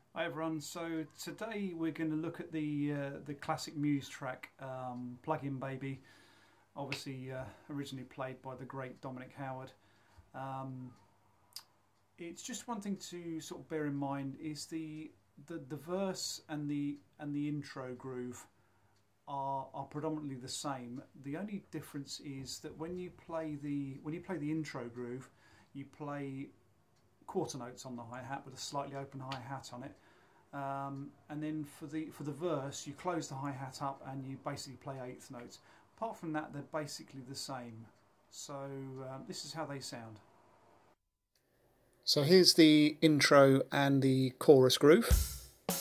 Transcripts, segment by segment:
Hi everyone, so today we're going to look at the classic Muse track, Plug-in Baby, obviously originally played by the great Dominic Howard. It's just one thing to sort of bear in mind is the verse and the intro groove are predominantly the same. The only difference is that when you play the intro groove, you play quarter notes on the hi-hat with a slightly open hi-hat on it, and then for the verse you close the hi-hat up and you basically play eighth notes. Apart from that, they're basically the same. So this is how they sound. So here's the intro and the chorus groove.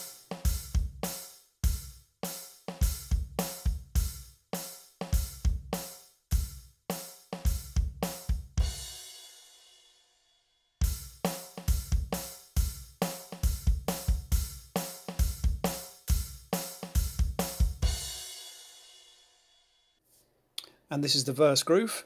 And this is the verse groove.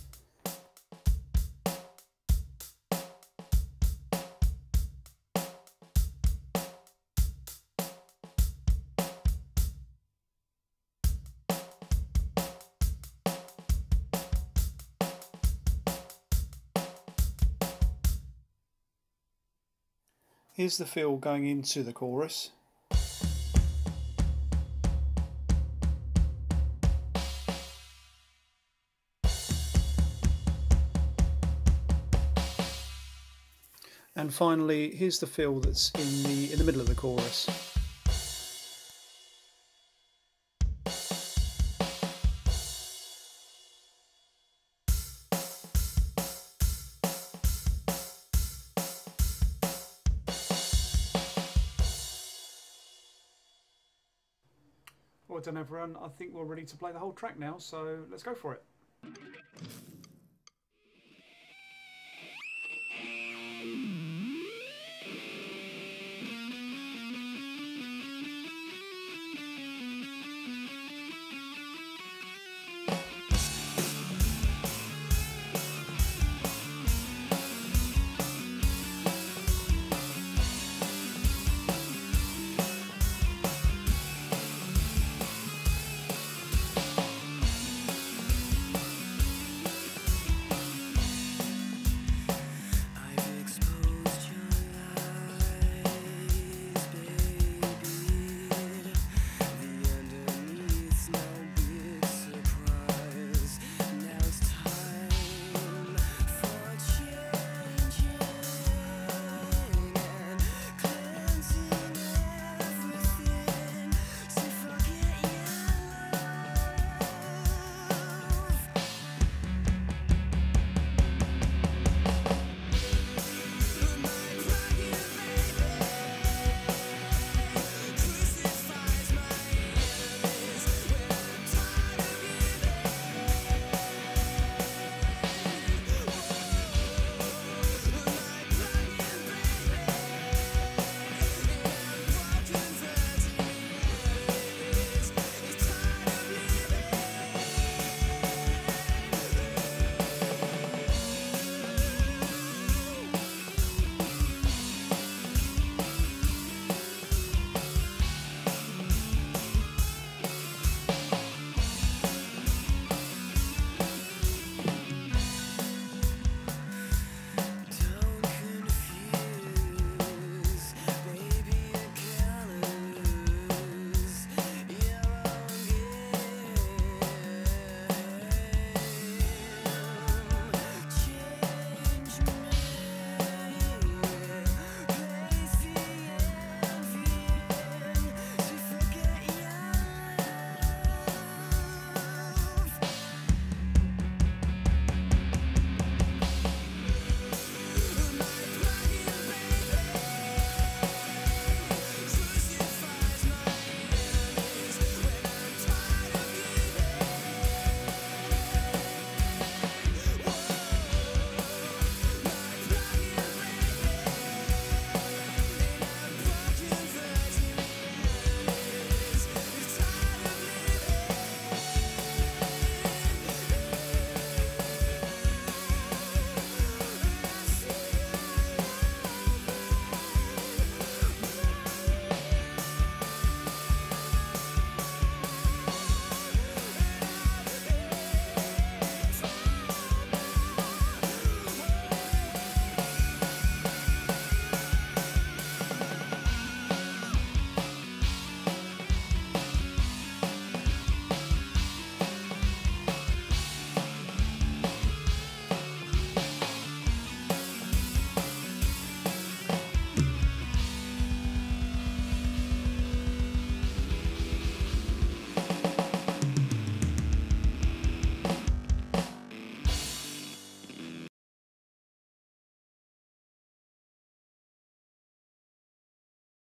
Here's the fill going into the chorus. And finally, here's the fill that's in the middle of the chorus. Well done everyone, I think we're ready to play the whole track now, so let's go for it.